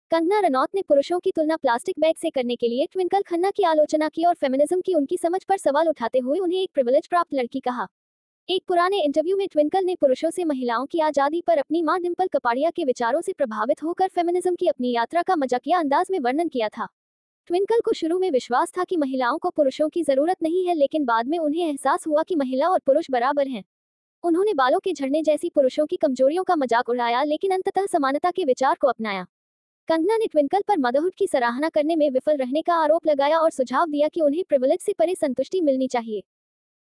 कंगना रनौत ने पुरुषों की तुलना प्लास्टिक बैग से करने के लिए ट्विंकल खन्ना की आलोचना की और फेमिनिज्म की उनकी समझ पर सवाल उठाते हुए उन्हें एक प्रिविलेज प्राप्त लड़की कहा। एक पुराने इंटरव्यू में ट्विंकल ने पुरुषों से महिलाओं की आजादी पर अपनी मां डिंपल कपाड़िया के विचारों से प्रभावित होकर फेमिनिज्म की अपनी यात्रा का मजाकिया अंदाज में वर्णन किया था। ट्विंकल को शुरू में विश्वास था कि महिलाओं को पुरुषों की जरूरत नहीं है, लेकिन बाद में उन्हें एहसास हुआ कि महिला और पुरुष बराबर हैं। उन्होंने बालों के झड़ने जैसी पुरुषों की कमजोरियों का मजाक उड़ाया, लेकिन अंततः समानता के विचार को अपनाया। कंगना ने ट्विंकल पर मदरहुड की सराहना करने में विफल रहने का आरोप लगाया और सुझाव दिया कि उन्हें प्रिविलेज से परे संतुष्टि मिलनी चाहिए।